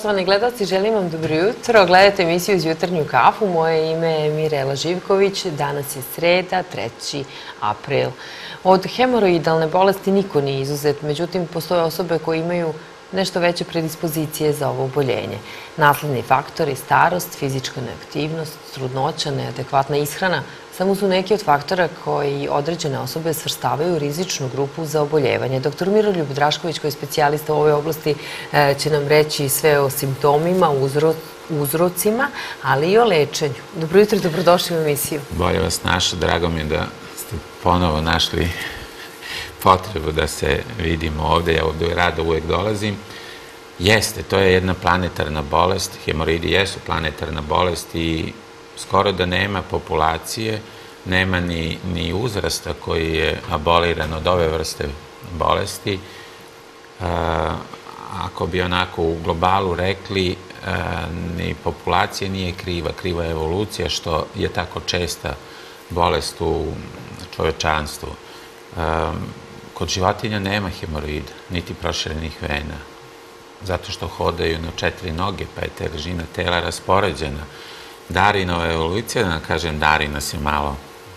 Poštovani gledalci, želim vam dobro jutro. Gledajte emisiju Uz jutarnju kafu. Moje ime je Mirela Živković. Danas je sreda, 3. april. Od hemoroidalne bolesti niko nije izuzet, međutim, postoje osobe koje imaju nešto veće predispozicije za ovo oboljenje. Nasledni faktori, starost, fizička neaktivnost, trudnoća, neadekvatna ishrana samo su neki od faktora koji određene osobe svrstavaju u rizičnu grupu za oboljevanje. Dr. Miroljub Drašković, koji je specijalista u ovoj oblasti, će nam reći sve o simptomima, uzrocima, ali i o lečenju. Dobro jutro i dobrodošli u emisiju. Bolje vas našao, drago mi je da ste ponovo našli potrebu da se vidimo ovde. Ja ovde rado uvek dolazim. Jeste, to je jedna planetarna bolest. Hemoroidi jesu planetarna bolest i skoro da nema populacije, nema ni uzrasta koji je aboliran od ove vrste bolesti. Ako bi onako u globalu rekli, ni populacija nije kriva, kriva je evolucija, što je tako česta bolest u čovečanstvu. Kod životinja nema hemoroida, niti proširenih vena, zato što hodaju na 4 noge, pa je težina tela raspoređena. Darwinova evolucija, da kažem, Darwin nas je malo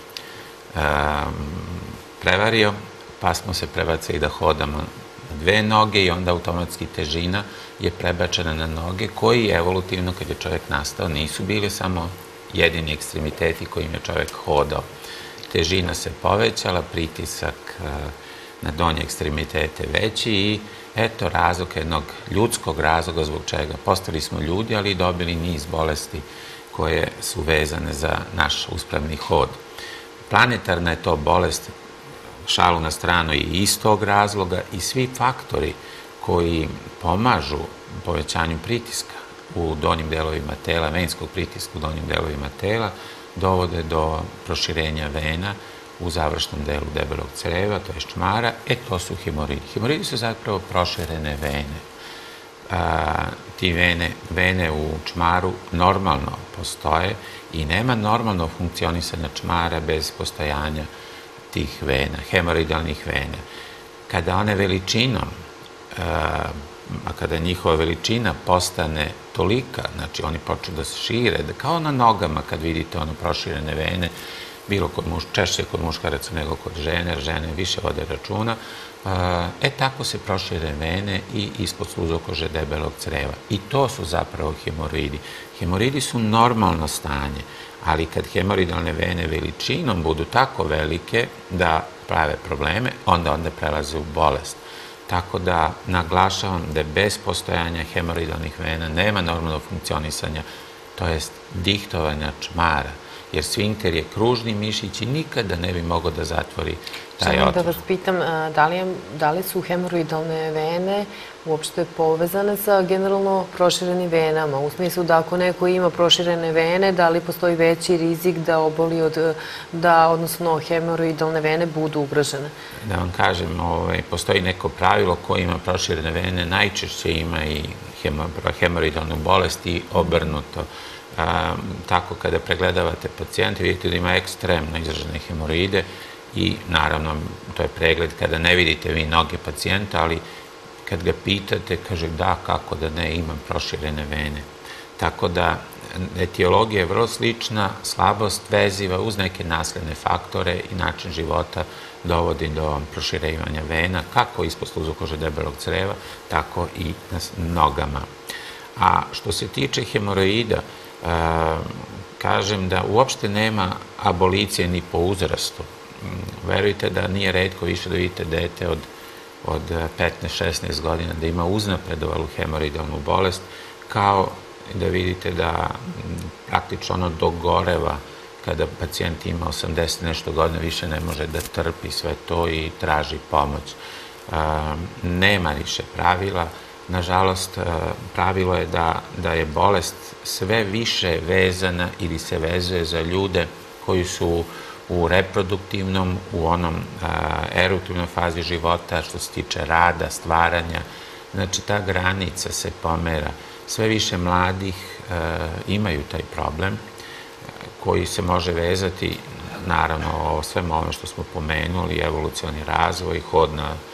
prevario, pa smo se prebacili da hodamo na 2 noge i onda automatski težina je prebačena na noge, koji evolutivno, kad je čovjek nastao, nisu bili samo jedini ekstremiteti kojim je čovjek hodao. Težina se povećala, pritisak na donje ekstremitete veći i eto razlog jednog ljudskog razloga zbog čega postali smo ljudi, ali i dobili niz bolesti koje su vezane za naš uspravni hod. Planetarna je to bolest, šalu na stranu, i iz tog razloga i svi faktori koji pomažu povećanju pritiska u donjim delovima tela, venskog pritiska u donjim delovima tela, dovode do proširenja vena u završnom delu debelog creva, to je čmara, to su hemoroidi. Hemoroidi su zapravo proširene vene. Ti vene u čmaru normalno postoje i nema normalno funkcionisanja čmara bez postojanja tih vena, hemoroidalnih vena. Kada one veličinom, kada njihova veličina postane tolika, znači oni počnu da se šire, kao na nogama kad vidite ono proširene vene, bilo češće kod muškaraca nego kod žene, jer žene više vode računa, tako se prošire vene i ispod sluzokože debelog creva. I to su zapravo hemoroidi. Hemoroidi su normalno stanje, ali kad hemoroidalne vene veličinom budu tako velike da prave probleme, onda prelaze u bolest. Tako da naglašavam da bez postojanja hemoroidalnih vena nema normalnog funkcionisanja, to jest dihtovanja čmara, jer sfinkter je kružni mišić i nikada ne bi mogao da zatvori taj otvor. Želim da vas pitam, da li su hemoroidalne vene uopšte povezane sa generalno proširenim venama? U smislu da ako neko ima proširene vene, da li postoji veći rizik da oboli odnosno hemoroidalne vene budu ugrožene? Da vam kažem, postoji neko pravilo ko ima proširene vene, najčešće ima i hemoroidalnu bolest i obrnuto. Tako kada pregledavate pacijente, vidite da ima ekstremno izražene hemoroide i naravno to je pregled kada ne vidite vi noge pacijenta, ali kad ga pitate, kaže da, kako da ne, imam proširene vene. Tako da etiologija je vrlo slična, slabost veziva uz neke nasledne faktore i način života dovodi do proširivanja vena, kako ispod sluzokože debelog creva, tako i na nogama. A što se tiče hemoroida, kažem da uopšte nema abolicije ni po uzrastu. Verujte da nije retko više da vidite dete od 15-16 godina da ima uznapredovalu hemoroidalnu bolest, kao da vidite da praktično ono dogoreva kada pacijent ima 80 nešto godina, više ne može da trpi sve to i traži pomoć. Nema više pravila. Nažalost, pravilo je da je bolest sve više vezana ili se vezuje za ljude koji su u reproduktivnom, u onom eruptivnoj fazi života, što se tiče rada, stvaranja. Znači, ta granica se pomera. Sve više mladih imaju taj problem koji se može vezati, naravno, o svemu ovome što smo pomenuli, evolucioni razvoj, hod na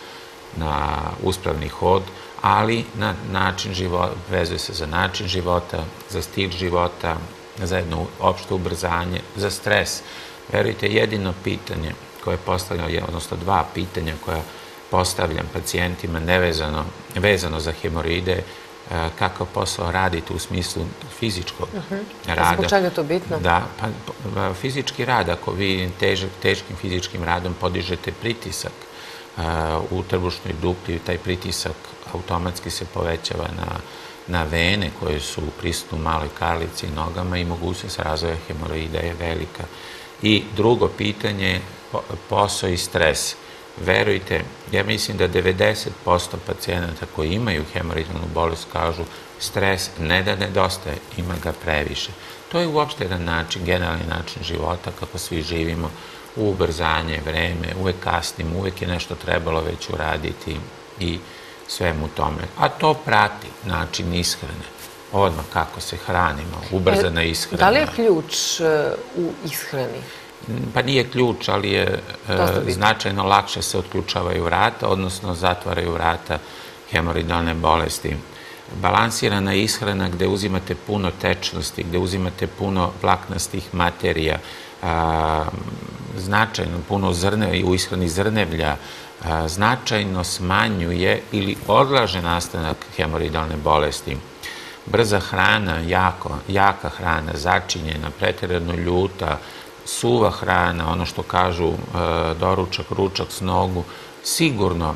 na uspravni hod, ali na način života, vezuje se za način života, za stil života, za jedno opšte ubrzanje, za stres. Verujte, jedino pitanje koje postavljam, odnosno dva pitanja koja postavljam pacijentima vezano za hemoroide, kakav posao radite u smislu fizičkog rada. Zbog čega je to bitno? Da, pa fizički rad, ako vi teškim fizičkim radom podižete pritisak u trbušnoj dupli, taj pritisak automatski se povećava na vene koje su prisutne u maloj karlici i nogama i mogućnost razvoja hemoroida je velika. I drugo pitanje, posao i stres. Verujte, ja mislim da 90% pacijenata koji imaju hemoroidalnu bolest kažu stres ne da nedostaje, ima ga previše. To je uopšte jedan način, generalni način života kako svi živimo, u ubrzanje, vreme, uvek kasnimo, uvek je nešto trebalo već uraditi i svemu tome. A to prati način ishrane, odmah kako se hranimo, ubrzana ishrana. Da li je ključ u ishrani? Pa nije ključ, ali je značajno lakše se otključavaju vrata, odnosno zatvaraju vrata hemoroidalne bolesti. Balansirana ishrana gde uzimate puno tečnosti, gde uzimate puno vlaknastih materija, značajno puno u ishrani zrnevlja, značajno smanjuje ili odlaže nastanak hemoroidalne bolesti. Brza hrana, jaka hrana, začinjena, pretjerano ljuta, suva hrana, ono što kažu doručak, ručak s nogu, sigurno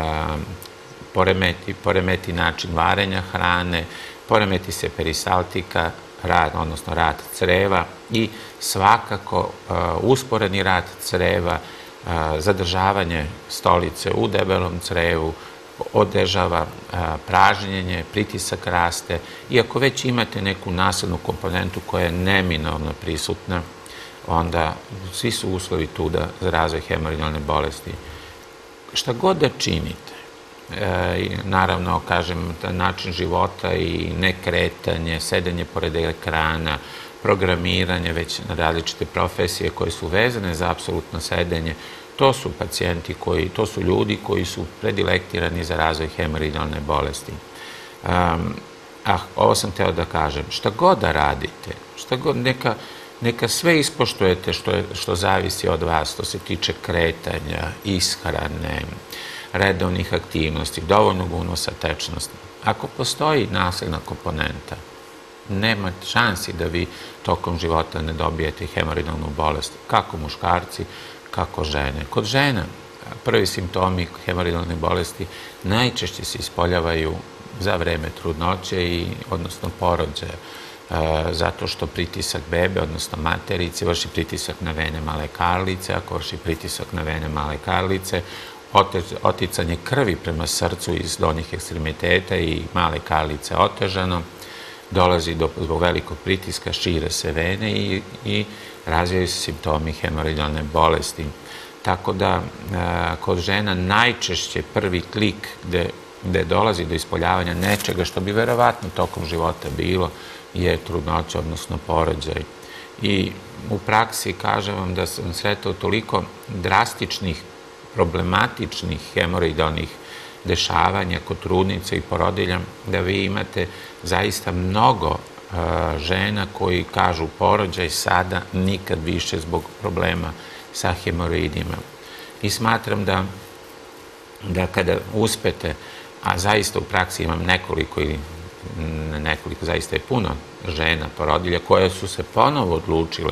poremeti način varenja hrane, poremeti se peristaltika, odnosno rad creva i svakako usporeni rad creva, zadržavanje stolice u debelom crevu, otežava pražnjenje, pritisak raste i ako već imate neku naslednu komponentu koja je neminovno prisutna, onda svi su uslovi tu za razvoj hemoroidalne bolesti. Šta god da činite, naravno, kažem, način života i nekretanje, sedenje pored ekrana, programiranje, već na različite profesije koje su vezane za apsolutno sedenje, to su pacijenti to su ljudi koji su predilektirani za razvoj hemoroidalne bolesti. Ovo sam teo da kažem, šta god da radite, šta god, neka sve ispoštujete što zavisi od vas, što se tiče kretanja, ishrane, redovnih aktivnosti, dovoljnog unosa tečnosti. Ako postoji nasledna komponenta, nema šansi da vi tokom života ne dobijete hemoroidalnu bolest, kako muškarci, kako žene. Kod žena prvi simptomi hemoroidalne bolesti najčešće se ispoljavaju za vreme trudnoće odnosno porođaja, zato što pritisak bebe, odnosno materice, vrši pritisak na vene male karlice, ako vrši pritisak na vene male karlice, oticanje krvi prema srcu iz donjih ekstremiteta i male karlice otežano, dolazi zbog velikog pritiska, šire se vene i razvijaju se simptomi hemoroidalne bolesti. Tako da kod žena najčešće prvi klik gde dolazi do ispoljavanja nečega što bi verovatno tokom života bilo je trudnoća, odnosno porođaj. I u praksi kažem vam da sam sretao toliko drastičnih, problematičnih hemoroidalnih dešavanja kod trudnica i porodilja, da vi imate zaista mnogo žena koji kažu porođaj sada, nikad više zbog problema sa hemoroidima. I smatram da kada uspete, a zaista u praksi imam nekoliko, zaista je puno žena, porodilja, koje su se ponovo odlučile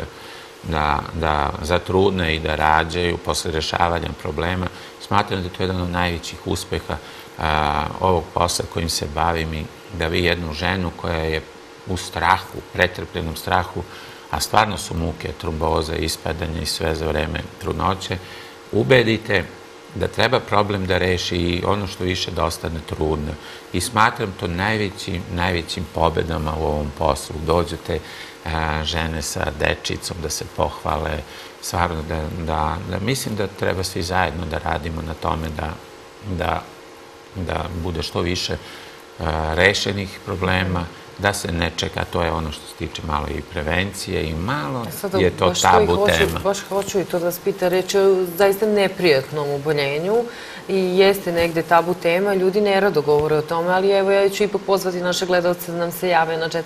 da zatrudne i da rađaju posle rešavanja problema, smatram da je to jedan od najvećih uspeha ovog posla kojim se bavim i da vi jednu ženu koja je u strahu, pretrpljenom strahu, a stvarno su muke, tromboza, ispadanje i sve za vreme trudnoće, ubedite da treba problem da reši i ono što više da ostane trudno. I smatram to najvećim pobedama u ovom poslu. Dođete žene sa dečicom da se pohvale, stvarno da mislim da treba svi zajedno da radimo na tome da bude što više rešenih problema, da se ne čeka, to je ono što se tiče malo i prevencije i malo je to tabu tema. Baš hoću i to da vas pita, reč je o zaista neprijatnom oboljenju i jeste negde tabu tema, ljudi nerado govore o tome, ali evo ja ću ipak pozvati naše gledalce da nam se jave na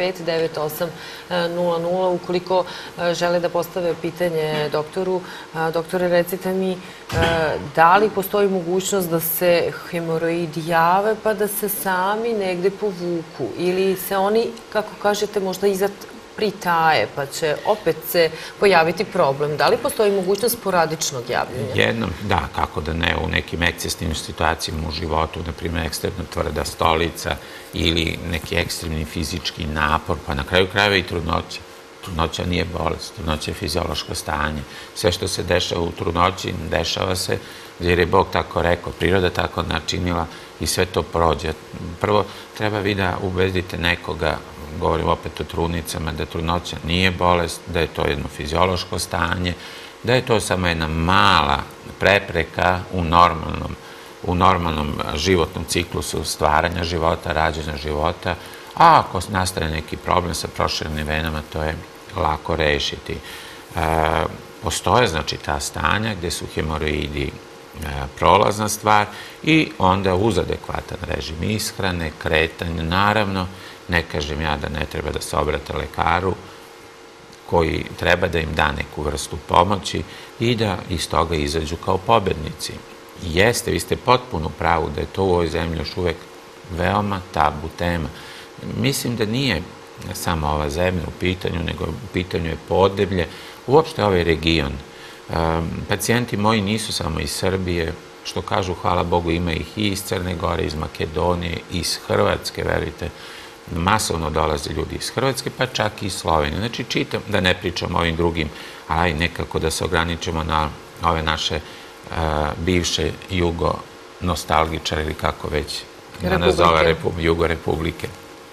415-9800 ukoliko žele da postave pitanje doktoru. Doktore, recite mi, da li postoji mogućnost da se hemoroidi jave pa da se sami negde povuku ili se oni, kako kažete, možda izad pritaje pa će opet se pojaviti problem? Da li postoji mogućnost sporadičnog javljanja? Jednom, da, kako da ne, u nekim ekscesivnim situacijama u životu, na primjer ekstremno tvrda stolica ili neki ekstremni fizički napor, pa na kraju krajeva i trudnoća. Trudnoća nije bolest, trudnoća je fiziološko stanje. Sve što se dešava u trudnoći, dešava se jer je Bog tako rekao, priroda tako načinila i sve to prođe. Prvo, treba vi da ubedite nekoga, govorim opet o trudnicama, da trudnoća nije bolest, da je to jedno fiziološko stanje, da je to samo jedna mala prepreka u normalnom životnom ciklusu stvaranja života, rađanja života, a ako nastane neki problem sa proširenim venama, to je lako rešiti. Postoje, znači, ta stanja gde su hemoroidi prolazna stvar i onda uz adekvatan režim ishrane, kretanja, naravno, ne kažem ja da ne treba da se obrate lekaru koji treba da im da neku vrstu pomoći i da iz toga izađu kao pobednici. Jeste, vi ste potpuno u pravu da je to u ovoj zemlji još uvek veoma tabu tema. Mislim da nije samo ova zemlja u pitanju, nego u pitanju je Podneblje, uopšte ovaj region. Pacijenti moji nisu samo iz Srbije, što kažu, hvala Bogu, ima ih i iz Crne Gore, iz Makedonije, iz Hrvatske, verujte, masovno dolaze ljudi iz Hrvatske, pa čak i iz Slovenije. Znači, čitam, da ne pričam o ovim drugim, ali nekako da se ograničimo na ove naše bivše jugo-nostalgičare ili kako već da nazove jugo-republike.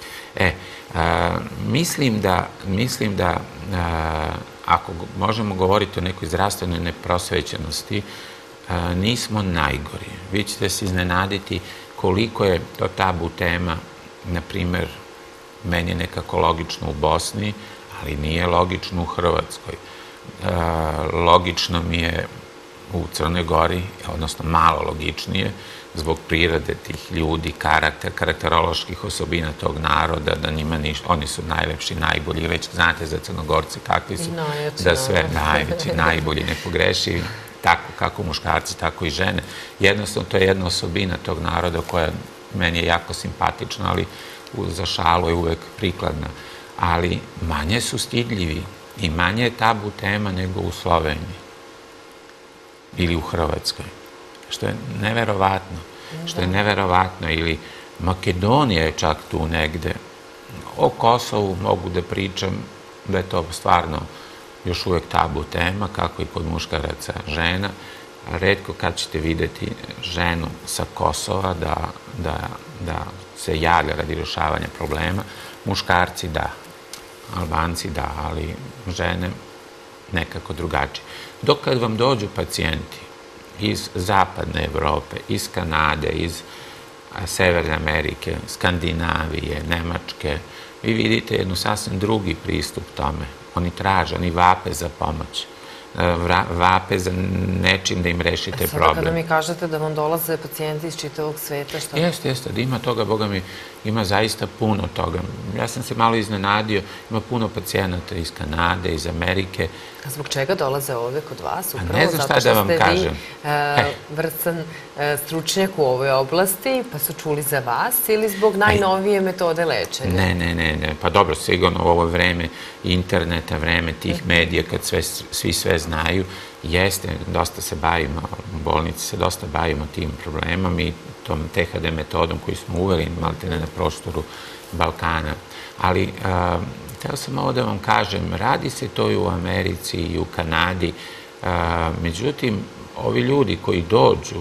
Mislim da ako možemo govoriti o nekoj zdravstvenoj neprosvećenosti, nismo najgori. Vi ćete se iznenaditi koliko je to tabu tema, na primer, meni je nekako logično u Bosni, ali nije logično u Hrvatskoj. Logično mi je u Crnoj Gori, odnosno malo logičnije, zbog prirode tih ljudi, karakteroloških osobina tog naroda, da njima ništa, oni su najlepši, najbolji, već znate za Crnogorce kakvi su, da sve najveći, najbolji, nepogrešivi, tako kako muškarci, tako i žene. Jednostavno, to je jedna osobina tog naroda koja meni je jako simpatična, ali za šalu je uvek prikladna. Ali manje su stidljivi i manje je tabu tema nego u Sloveniji ili u Hrvatskoj. Što je neverovatno, ili Makedonija je čak tu negde. O Kosovu mogu da pričam da je to stvarno još uvek tabu tema, kako i kod muškaraca žena. Retko kad ćete videti ženu sa Kosova da se javlja radi rešavanja problema. Muškarci da, Albanci da, ali žene nekako drugačije. Dok kad vam dođu pacijenti iz zapadne Evrope, iz Kanade, iz Severne Amerike, Skandinavije, Nemačke, vi vidite jednu sasvim drugi pristup tome. Oni traže, oni vape za pomoć. Vape za nečim da im rešite problem. Sada kada mi kažete da vam dolaze pacijenti iz čitavog sveta, šta? Jeste, da ima toga, Boga mi, ima zaista puno toga. Ja sam se malo iznenadio, ima puno pacijenata iz Kanade, iz Amerike. A zbog čega dolaze ovde kod vas? A ne znam šta da vam kažem. Vrsan stručnjak u ovoj oblasti, pa su čuli za vas, ili zbog najnovije metode lečenja? Ne. Pa dobro, sigurno u ovo vreme interneta, vreme tih medija, kad svi sve znaju, jeste, dosta se bavimo, u bolnici se dosta bavimo tim problemom i tom THD metodom koju smo uveli maltene na prostoru Balkana. Ali, hteo sam ovo da vam kažem, radi se to i u Americi i u Kanadi, međutim, ovi ljudi koji dođu,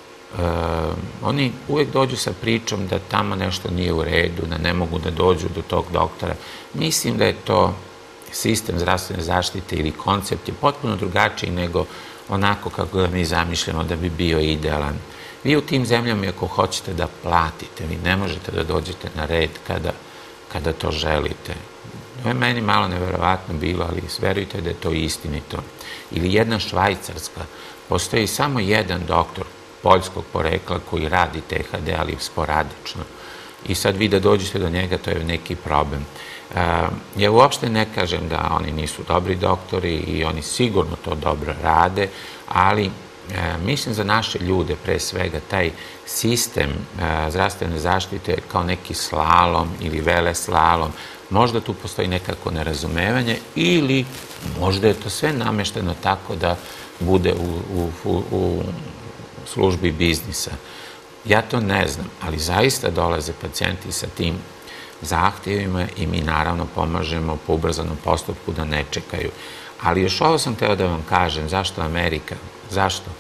oni uvek dođu sa pričom da tamo nešto nije u redu, da ne mogu da dođu do tog doktora. Mislim da je to sistem zdravstvene zaštite ili koncept je potpuno drugačiji nego onako kako ga mi zamišljamo da bi bio idealan. Vi u tim zemljama, ako hoćete da platite, vi ne možete da dođete na red kada kada to želite. To je meni malo neverovatno bilo, ali verujte da je to istinito. Ili jedna Švajcarska. Postoji samo jedan doktor poljskog porekla koji radi THD, ali sporadično. I sad vi da dođete do njega, to je neki problem. Ja uopšte ne kažem da oni nisu dobri doktori i oni sigurno to dobro rade, ali mislim za naše ljude, pre svega, taj sistem zdravstvene zaštite kao neki slalom ili veleslalom, možda tu postoji nekako nerazumevanje ili možda je to sve namešteno tako da bude u službi biznisa. Ja to ne znam, ali zaista dolaze pacijenti sa tim zahtjevima i mi naravno pomažemo po ubrzanom postupku da ne čekaju. Ali još ovo sam hteo da vam kažem, zašto Amerika? Zašto?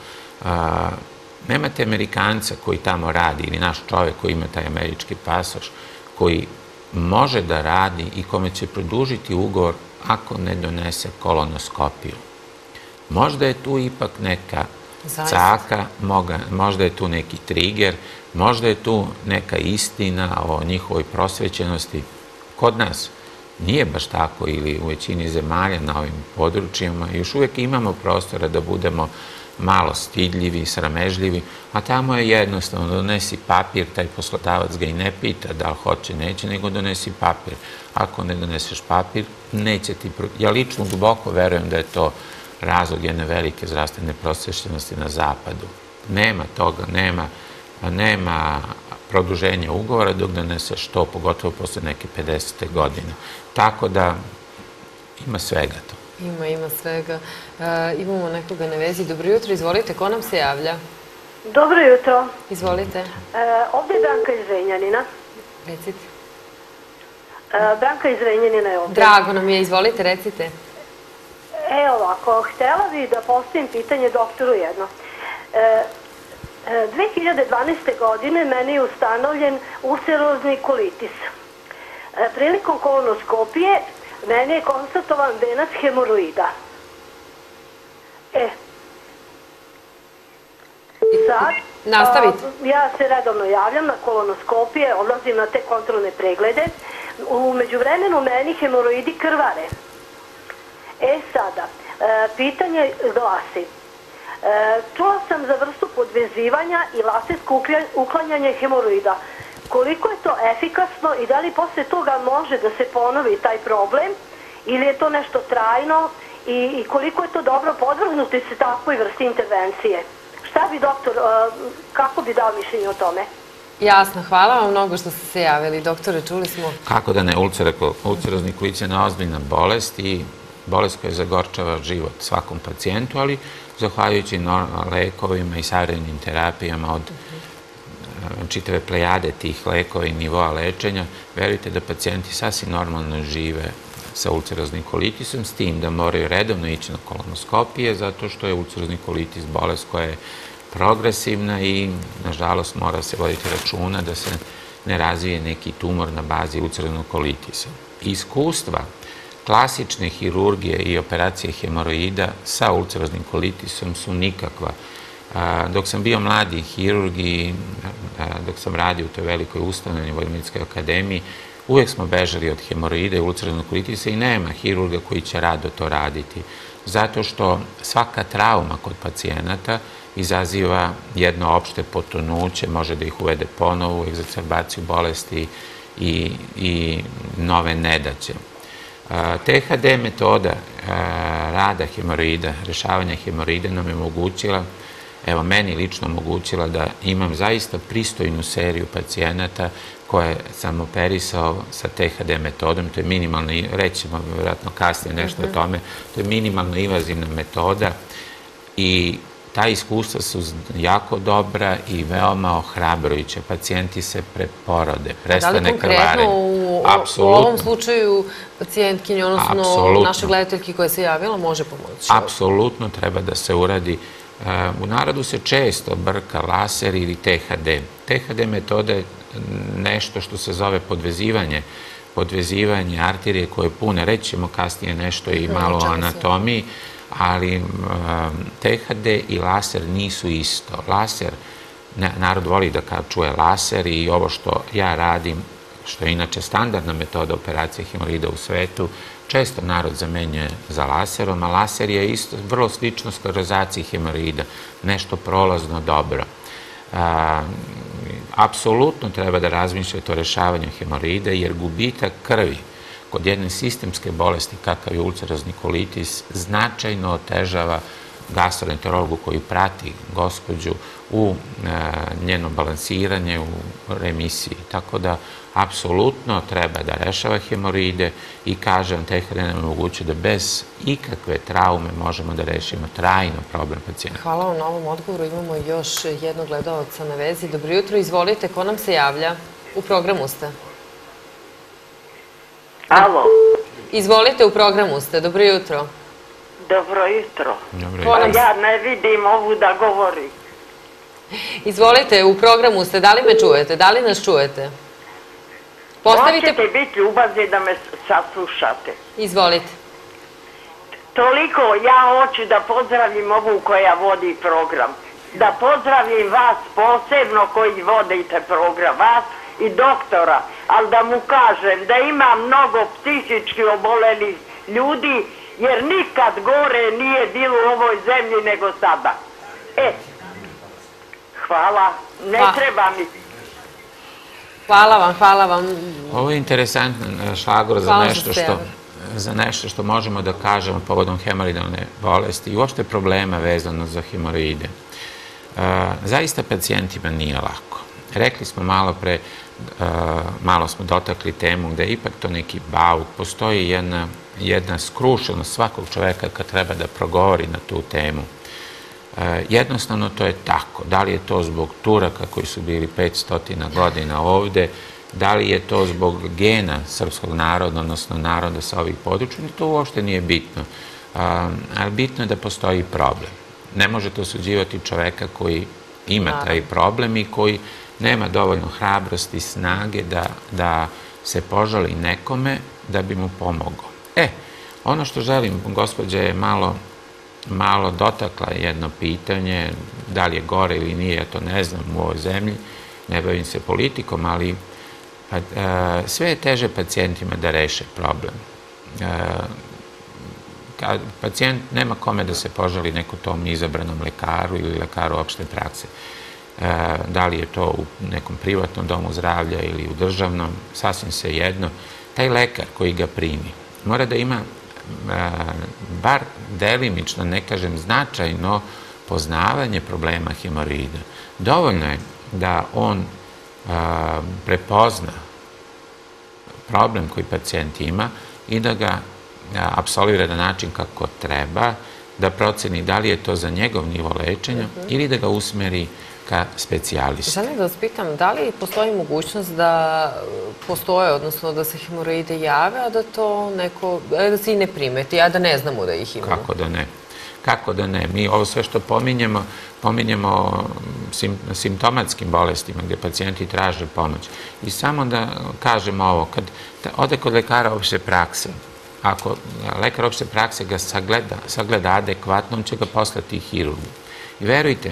Nemate Amerikanca koji tamo radi ili naš čovjek koji ima taj američki pasoš, koji može da radi i kome će produžiti ugovor ako ne donese kolonoskopiju. Možda je tu ipak neka caka, možda je tu neki triger, možda je tu neka istina o njihovoj prosvećenosti. Kod nas nije baš tako ili u većini zemalja na ovim područjima. Još uvijek imamo prostora da budemo malo stidljivi, sramežljivi, a tamo je jednostavno donesi papir, taj poslodavac ga i ne pita da li hoće, neće, nego donesi papir. Ako ne doneseš papir, neće ti... Ja lično duboko verujem da je to razlog jedne velike zdravstvene prosvešćenosti na zapadu. Nema toga, nema produženja ugovora dok doneseš to, pogotovo posle neke 50. godine. Tako da ima svega to. Ima svega. Imamo nekoga na vezi. Dobro jutro, izvolite, ko nam se javlja? Dobro jutro. Izvolite. Ovdje je Branka iz Zrenjanina. Recite. Branka iz Zrenjanina je ovdje. Drago nam je, izvolite, recite. Ovako, htjela bih da postavim pitanje doktoru jedno. 2012. godine meni je ustanovljen ulcerozni kolitis. Prilikom kolonoskopije meni je konstatovan venac hemoroida. Sad, nastavite. Ja se redovno javljam na kolonoskopije, odlazim na te kontrolne preglede. U međuvremenu meni hemoroidi krvare. Sada, pitanje glasi. Čula sam za vrstu podvezivanja i lasersko uklanjanje hemoroida. Koliko je to efikasno i da li posle toga može da se ponovi taj problem ili je to nešto trajno i koliko je to dobro podvrgnuti se takvoj vrsti intervencije? Šta bi doktor, kako bi dao mišljenje o tome? Jasno, hvala vam mnogo što ste se javili. Doktore, čuli smo... Kako da ne, ulcerozni kolitis je jedna ozbiljna bolest i bolest koja zagorčava život svakom pacijentu, ali zahvaljujući lekovima i savremenim terapijama od čitave plejade tih lekova i nivoa lečenja, verujte da pacijenti sasvim normalno žive sa ulceroznim kolitisom, s tim da moraju redovno ići na kolonoskopije, zato što je ulcerozni kolitis bolest koja je progresivna i, nažalost, mora se voditi računa da se ne razvije neki tumor na bazi ulceroznog kolitisa. Iskustva klasične hirurgije i operacije hemoroida sa ulceroznim kolitisom su nikakva. Dok sam bio mladi hirurg i dok sam radio u toj velikoj ustanovi Vojno-medicinskoj akademiji, uvijek smo bežali od hemoroida i ulceroznog kolitisa i nema hirurga koji će rado to raditi. Zato što svaka trauma kod pacijenata izaziva jedno opšte potonuće, može da ih uvede ponovo u egzacerbaciju bolesti i nove nedaće. THD metoda rada hemoroida, rešavanja hemoroida nam je omogućila, evo meni lično omogućila da imam zaista pristojnu seriju pacijenata koje sam operisao sa THD metodom. To je minimalno, rećemo vjerojatno kasnije nešto o tome, to je minimalno invazivna metoda i ta iskustva su jako dobra i veoma ohrabrujuća. Pacijenti se preporode, prestane krvarenje. Da li konkretno u ovom slučaju pacijentkinje, odnosno naše gledateljke koja se javila, može pomoći? Apsolutno treba da se uradi. U narodu se često brka laser ili THD. THD metoda je nešto što se zove podvezivanje arterije koje pune. Reći ćemo kasnije nešto i malo o anatomiji, ali THD i laser nisu isto. Laser, narod voli da čuje laser i ovo što ja radim, što je inače standardna metoda operacije hemoroida u svetu, često narod zamenjuje za laserom, a laser je isto vrlo slično sklerozaciji hemoroida, nešto prolazno dobro. Apsolutno treba da razmišljate o rešavanju hemoroida, jer gubitak krvi kod jedne sistemske bolesti kakav je ulcerozni kolitis značajno otežava gastroenterologu koji prati gospođu u njeno balansiranje, u remisiji. Tako da, apsolutno treba da rešava hemoroide i kažem, tehnika nam omogućuje da bez ikakve traume možemo da rešimo trajno problem pacijenta. Hvala vam na ovom odgovoru. Imamo još jednog gledalca na vezi. Dobro jutro, izvolite, ko nam se javlja? U programu ste. Alo. Izvolite, u programu ste. Dobro jutro. Dobro jutro. Ja ne vidim ovu da govori. Izvolite, u programu ste. Da li me čujete? Da li nas čujete? Hoćete biti ljubazni da me saslušate? Izvolite. Toliko ja hoću da pozdravim ovu koja vodi program. Da pozdravim vas posebno koji vodite program. Vas i doktora. Ali da mu kažem da ima mnogo psihički obolelih ljudi, jer nikad gore nije bilo u ovoj zemlji nego sada. Hvala. Ne treba mi. Hvala vam. Ovo je interesantan šlagor za nešto što možemo da kažemo povodom hemoroidalne bolesti i uopšte problema vezano za hemoroide. Zaista pacijentima nije lako. Rekli smo malo pre, malo smo dotakli temu gde je ipak to neki bauk, postoji jedna skrušenost svakog čoveka kad treba da progovori na tu temu. Jednostavno to je tako. Da li je to zbog Turaka koji su bili 500 godina ovde, da li je to zbog gena srpskog naroda, odnosno naroda sa ovih područja, to uopšte nije bitno. Ali bitno je da postoji problem. Ne možete osuđivati čoveka koji ima taj problem i koji nema dovoljno hrabrosti i snage da se požali nekome da bi mu pomogao. Ono što želim, gospođa je malo dotakla jedno pitanje, da li je gore ili nije, ja to ne znam u ovoj zemlji, ne bavim se politikom, ali sve je teže pacijentima da reše problem. Pacijent nema kome da se požali nekom tom izabranom lekaru ili lekaru opšte prakse. Da li je to u nekom privatnom domu zdravlja ili u državnom, sasvim svejedno. Taj lekar koji ga primi mora da ima bar delimično, ne kažem značajno, poznavanje problema hemoroida. Dovoljno je da on prepozna problem koji pacijent ima i da ga apsolvira na način kako treba, da proceni da li je to za njegov nivo lečenja ili da ga usmeri ka specijalistu. Želim da vas pitam, da li postoji mogućnost da postoje, odnosno da se hemoroide jave, a da to neko, da se i ne primeti, a da ne znamo da ih imamo? Kako da ne? Kako da ne? Mi ovo sve što pominjemo simptomatskim bolestima gdje pacijenti traže pomoć. I samo da kažemo ovo, kad ode kod lekara opšte prakse, ako lekar opšte prakse ga sagleda adekvatno, on će ga poslati hirurgu. I verujte,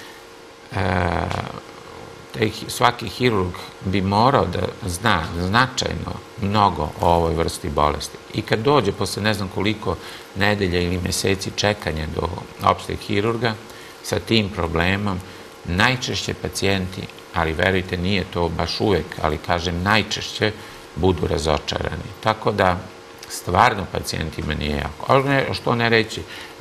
svaki hirurg bi morao da zna značajno mnogo o ovoj vrsti bolesti. I kad dođe posle ne znam koliko nedelja ili meseci čekanja do opšteg hirurga sa tim problemom, najčešće pacijenti, ali verujte nije to baš uvek, ali kažem najčešće, budu razočarani. Tako da stvarno pacijentima nije jako. Ali što ne reći,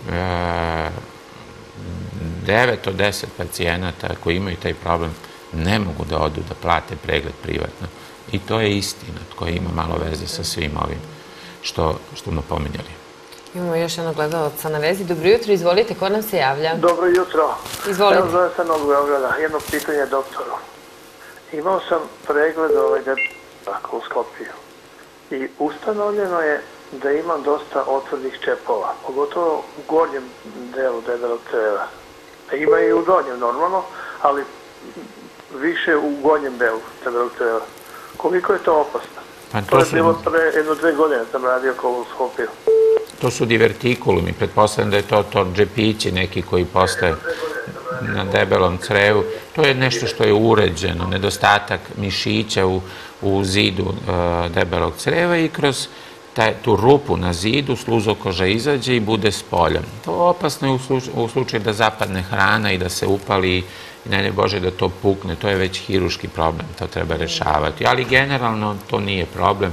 9 od 10 pacijenata koji imaju taj problem ne mogu da odu da plate pregled privatno. I to je istina koja ima malo veze sa svim ovim što smo pominjali. Imamo još jednog gledalaca na vezi. Dobro jutro, izvolite, ko nam se javlja? Dobro jutro. Izvolite. Evo zovem sam od Beograda. Jedno pitanje doktoru. Imao sam pregled koloskopiju i ustanovljeno je da imam dosta otvornih čepova, pogotovo u gornjem delu debelog creva. Ima i u donjem normalno, ali više u gornjem delu debelog creva. Koliko je to opasno? To je bilo pre 1-2 godine sam radio koloskopiju. To su divertikulumi, pretpostavljam da je to džepići neki koji postaje na debelom crevu. To je nešto što je uređeno, nedostatak mišića u zidu debelog creva i kroz tu rupu na zidu sluzokoža izađe i bude spoljan. To je opasno u slučaju da zapadne hrana i da se upali i ne Bože da to pukne, to je već hiruški problem, to treba rešavati. Ali generalno to nije problem.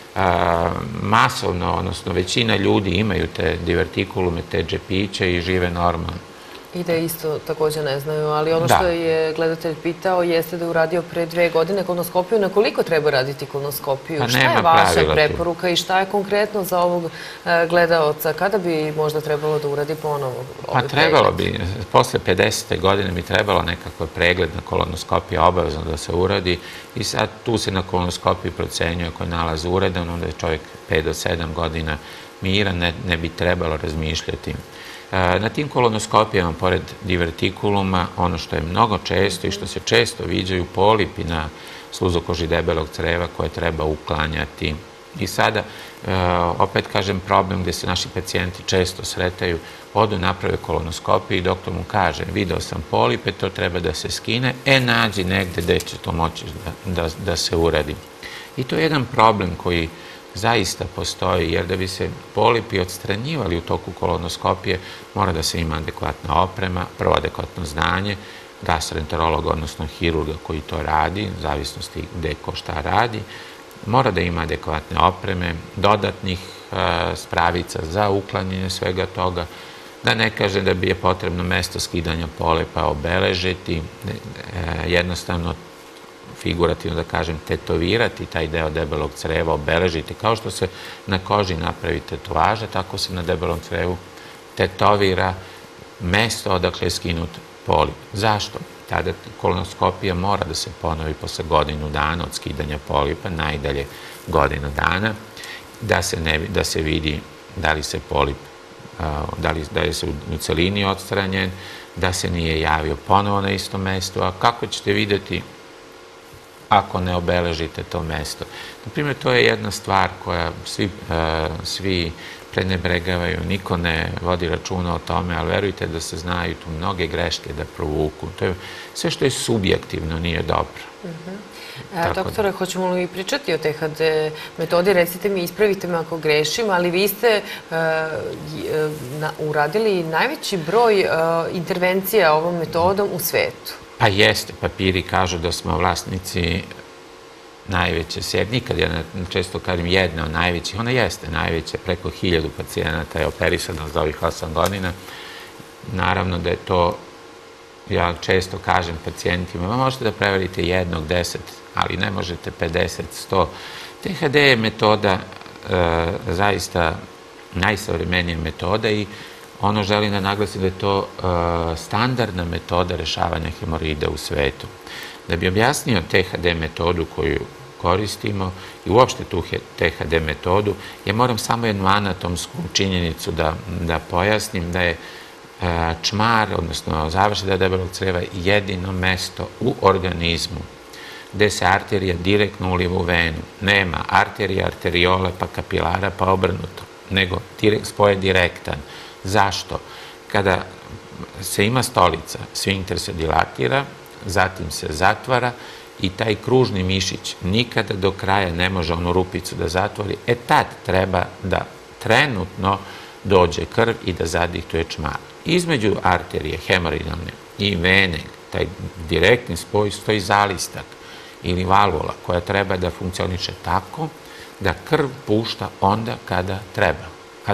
Masovno, odnosno većina ljudi imaju te divertikulume, te džepiće i žive normalno. I da isto također ne znaju, ali ono što je gledatelj pitao jeste da je uradio pre 2 godine kolonoskopiju. Na koliko treba raditi kolonoskopiju? Šta je vaša preporuka i šta je konkretno za ovog gledaoca? Kada bi možda trebalo da uradi ponovo ovaj pregled? Pa trebalo bi, posle 50. godine bi trebalo nekakav pregled na kolonoskopiju obavezno da se uradi i sad tu se na kolonoskopiji procenjuje ako je nalaz uredan, onda je čovjek 5 do 7 godina miran, ne bi trebalo razmišljati. Na tim kolonoskopijama, pored divertikuluma, ono što je mnogo često i što se često viđaju polipi na sluzokoži debelog creva koje treba uklanjati. I sada, opet kažem, problem gde se naši pacijenti često sretaju, odu naprave kolonoskopiju i doktor mu kaže, video sam polipe, to treba da se skine, nađi negde gde će to moći da se uradi. I to je jedan problem koji zaista postoji, jer da bi se polipi odstranjivali u toku kolonoskopije, mora da se ima adekvatna oprema, prvo adekvatno znanje, gastroenterologa, odnosno hirurga koji to radi, u zavisnosti gde ko šta radi, mora da ima adekvatne opreme, dodatnih spravica za uklanjanje svega toga, da ne kaže da bi je potrebno mesto skidanja polipa obeležiti, jednostavno figurativno da kažem, tetovirati taj deo debelog creva, obeležiti. Kao što se na koži napravi tetovaža, tako se na debelom crevu tetovira mesto odakle je skinut polip. Zašto? Tada kolonoskopija mora da se ponovi posle godinu dana od skidanja polipa, najdalje godinu dana, da se vidi da li se polip, da je se u celini odstranjen, da se nije javio ponovo na isto mesto, a kako ćete vidjeti ako ne obeležite to mesto. Naprimjer, to je jedna stvar koja svi prenebregavaju, niko ne vodi računa o tome, ali verujte da se znaju tu mnoge greške da provuku. To je sve što je subjektivno, nije dobro. Doktore, hoćemo li pričati o THD metodi? Recite mi, ispravite me ako grešim, ali vi ste uradili najveći broj intervencija ovom metodom u svetu. Pa jeste, papiri kažu da smo vlasnici najveće serije. Nikad ja često kažem jedna od najvećih, ona jeste najveća, preko 1000 pacijenata je operisano za ovih 8 godina. Naravno da je to, ja često kažem pacijentima, možete da preverite 1, 10, ali ne možete 50, 100. THD je metoda, zaista najsavremenija metoda i ono želim da naglasim da je to standardna metoda rešavanja hemoroida u svetu. Da bi objasnio THD metodu koju koristimo i uopšte tu THD metodu, ja moram samo jednu anatomsku činjenicu da pojasnim da je čmar, odnosno završaj debelog creva, jedino mesto u organizmu gde se arterija direktno uliva u venu. Nema arterija, arteriola, pa kapilara, pa obrnuto, nego spoj je direktan. Zašto? Kada se ima stolica, sfinkter se dilatira, zatim se zatvara i taj kružni mišić nikada do kraja ne može onu rupicu da zatvori, tad treba da trenutno dođe krv i da zadihtuje čmar. Između arterije hemoroidalne i vene, taj direktni spoj, stoji zalistak ili valvula koja treba da funkcioniše tako da krv pušta onda kada treba, a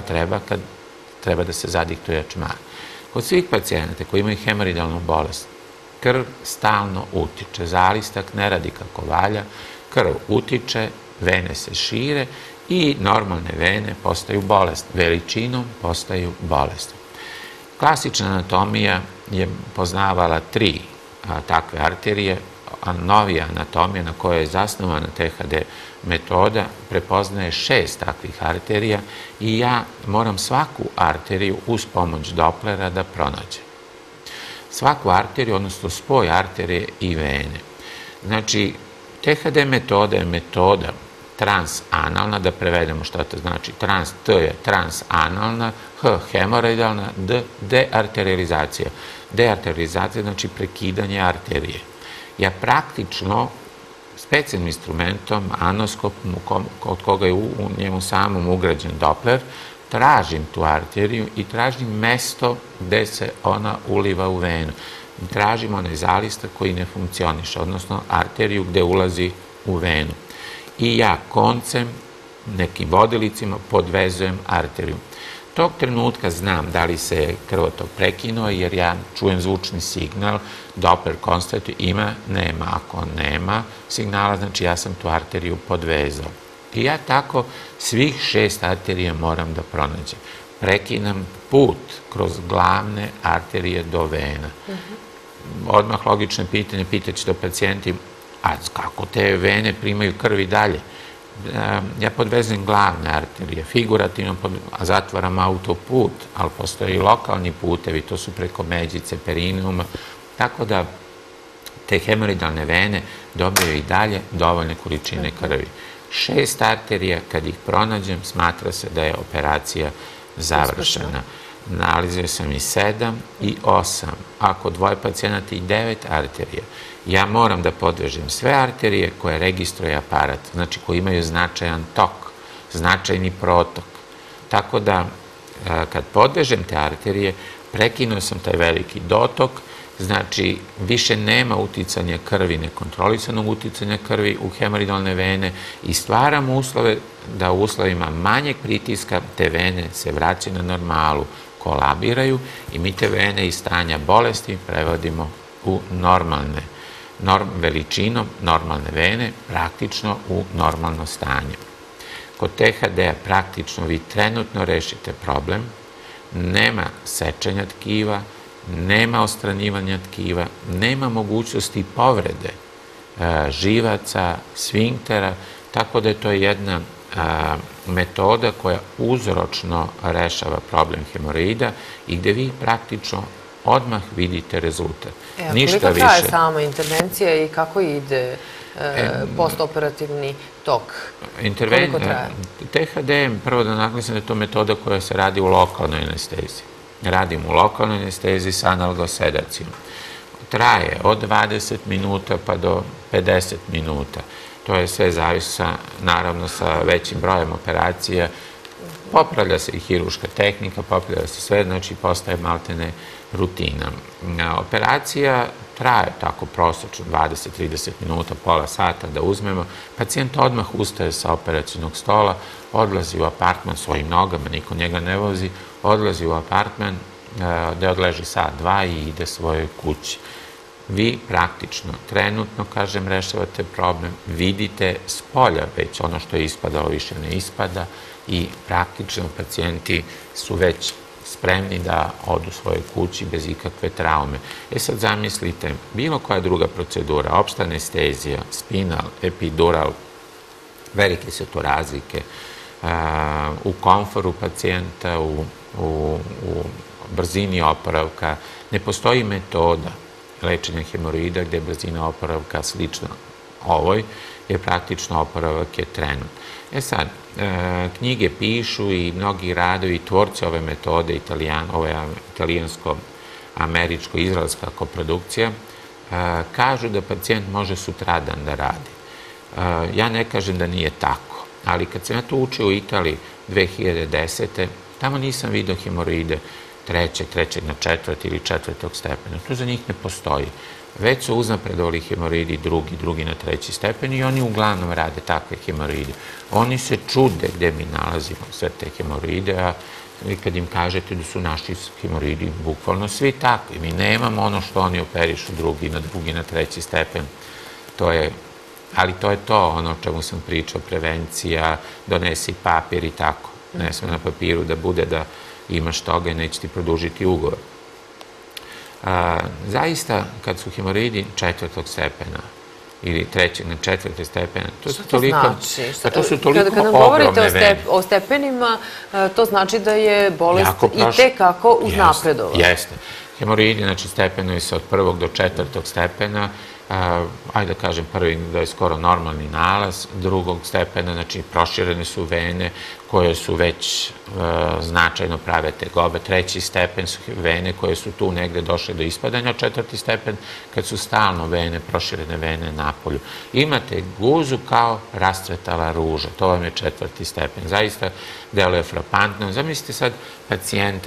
treba da se zadiktuje čmar. Kod svih pacijenata koji imaju hemoroidalnu bolest, krv stalno utiče, zalistak ne radi kako valja, krv utiče, vene se šire i normalne vene postaju bolest, veličinom postaju bolest. Klasična anatomija je poznavala 3 takve arterije, a novija anatomija na kojoj je zasnovana THD metoda prepoznaje 6 takvih arterija i ja moram svaku arteriju uz pomoć Dopplera da pronađem. Svaku arteriju, odnosno spoj arterije i vene. Znači, THD metoda je metoda transanalna, da prevedemo šta to znači. T je transanalna, H hemoroidalna, D dearterializacija. Dearterializacija znači prekidanje arterije. Ja praktično specijalnim instrumentom, anoskopom, od koga je u njemu samom ugrađen Doppler, tražim tu arteriju i tražim mesto gde se ona uliva u venu. Tražim onaj zalistak koji ne funkcioniše, odnosno arteriju gde ulazi u venu. I ja koncem, nekim vodilicima, podvezujem arteriju. Tog trenutka znam da li se krvotok prekinuo, jer ja čujem zvučni signal, Doppler konstatuje ima, nema. Ako nema signala, znači ja sam tu arteriju podvezao. I ja tako svih 6 arterija moram da pronađem. Prekinam put kroz glavne arterije do vena. Odmah logično pitanje, pitaćete pacijenti, a kako te vene primaju krv i dalje? Ja podvezem glavne arterije, figurativno zatvaram autoput, ali postoje i lokalni putevi, to su preko međice, perineuma, tako da te hemoroidalne vene dobiju i dalje dovoljne količine krvi. 6 arterija, kad ih pronađem, smatra se da je operacija završena. Analizio sam i 7 i 8, ako dvoje pacijenata i 9 arterija. Ja moram da podvežem sve arterije koje registruje aparat, znači koji imaju značajan tok, značajni protok. Tako da, kad podvežem te arterije, prekinuo sam taj veliki dotok, znači više nema uticanja krvi, nekontrolisanog uticanja krvi u hemoroidalne vene i stvaram uslove da u uslovima manjeg pritiska te vene se vraćaju na normalu, kolabiraju i mi te vene iz stanja bolesti prevodimo u normalne, veličinom normalne vene, praktično u normalno stanje. Kod THD-a praktično vi trenutno rešite problem, nema sečenja tkiva, nema ostranjivanja tkiva, nema mogućnosti povrede živaca, sfinktera, tako da je to jedna metoda koja uzročno rešava problem hemoroida i gde vi praktično odmah vidite rezultat. Koliko traje sama intervencija i kako ide postoperativni tok? Koliko traje? THD, prvo da naglasim da je to metoda koja se radi u lokalnoj anesteziji. Radim u lokalnoj anesteziji sa analgosedacijom. Traje od 20 minuta pa do 50 minuta. To je sve zavisa, naravno, sa većim brojem operacija. Popravlja se i hiruška tehnika, popravlja se sve, znači postaje maltene rutina. Operacija traje tako prosečno 20-30 minuta, pola sata da uzmemo. Pacijent odmah ustaje sa operacijnog stola, odlazi u apartman svojim nogama, niko njega ne vozi, odlazi u apartman gde odleži sat, dva i ide svojoj kući. Vi praktično, trenutno, kažem, rešavate problem, vidite s polja već ono što je ispadalo više ne ispada i praktično pacijenti su već spremni da odu svojoj kući bez ikakve traume. Sad zamislite, bilo koja druga procedura, opšta anestezija, spinal, epidural, velike su to razlike u komforu pacijenta, u brzini oporavka. Ne postoji metoda lečenja hemoroida gde je brzina oporavka slična ovoj, jer praktično oporavak je trenut. Sad, knjige pišu i mnogi radovi, tvorci ove metode, ova italijansko-američko-izraelska koprodukcija, kažu da pacijent može sutradan da radi. Ja ne kažem da nije tako, ali kad sam ja to učio u Italiji 2010. tamo nisam vidio hemoroide trećeg na četvrti ili četvrtog stepena. To za njih ne postoji. Već su uznapredovali hemoroidi drugi na treći stepen i oni uglavnom rade takve hemoroide. Oni se čude gde mi nalazimo sve te hemoroide, a kad im kažete da su naši hemoroidi bukvalno svi takvi. Mi nemamo ono što oni operišu drugi na treći stepen. Ali to je to, ono o čemu sam pričao, prevencija, donesi papir i tako. Ne sme na papiru da bude da imaš toga i neće ti produžiti ugovor. Zaista, kad su hemoroidi četvrtog stepena ili trećeg na četvrte stepena, to su toliko ogromne vene. Kad nam govorite o stepenima, to znači da je bolest i tekako uznapredovala. Jeste. Hemoroidi, znači, stepenuju se od prvog do četvrtog stepena ajde da kažem, prvi da je skoro normalni nalaz, drugog stepena, znači proširene su vene koje su već značajno prave tegobe, treći stepen su vene koje su tu negde došle do ispadanja, četvrti stepen kad su stalno vene, proširene vene napolju. Imate guzu kao rastretala ruža, to vam je četvrti stepen. Zaista deluje frapantno. Zamislite sad pacijenta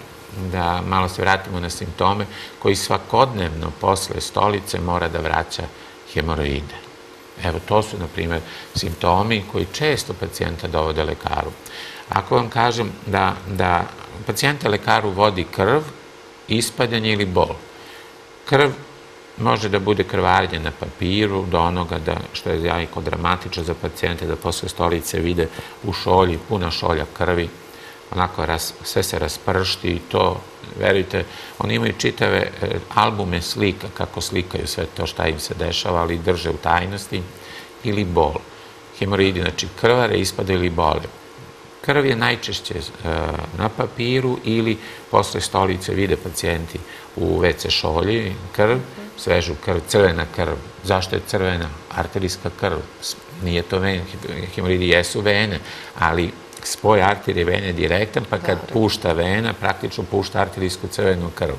da malo se vratimo na simptome, koji svakodnevno posle stolice mora da vraća hemoroide. Evo, to su, na primjer, simptomi koji često pacijenta dovode lekaru. Ako vam kažem da pacijenta lekaru vodi krv, ispadanje ili bol, krv može da bude krvarenje na papiru, do onoga što je jako dramatično za pacijente, da posle stolice vide u šolji, puna šolja krvi, onako sve se raspršti i to, verujte, oni imaju čitave albume slika, kako slikaju sve to šta im se dešava, ali drže u tajnosti, ili bol. Hemoroidi, znači krvare, ispada ili bole. Krv je najčešće na papiru ili posle stolice vide pacijenti u WC šolji, krv, svežu krv, crvena krv. Zašto je crvena? Arterijska krv. Nije to vene, hemoroidi jesu vene, ali spoj arterije i vene je direktan, pa kad pušta vena, praktično pušta arterijsku crvenu krv.